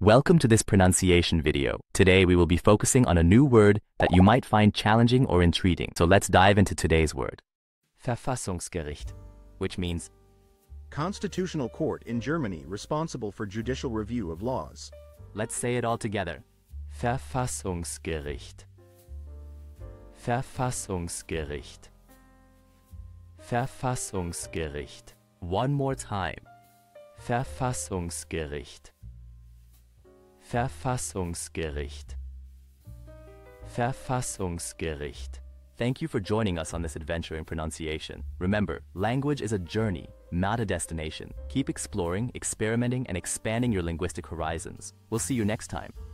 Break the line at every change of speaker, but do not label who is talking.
Welcome to this pronunciation video. Today we will be focusing on a new word that you might find challenging or intriguing. So let's dive into today's word. Verfassungsgericht, which means
Constitutional court in Germany responsible for judicial review of laws.
let's say it all together. Verfassungsgericht. Verfassungsgericht. Verfassungsgericht. One more time. Verfassungsgericht. Verfassungsgericht. Verfassungsgericht. Thank you for joining us on this adventure in pronunciation. Remember, language is a journey, not a destination. Keep exploring, experimenting, and expanding your linguistic horizons. We'll see you next time.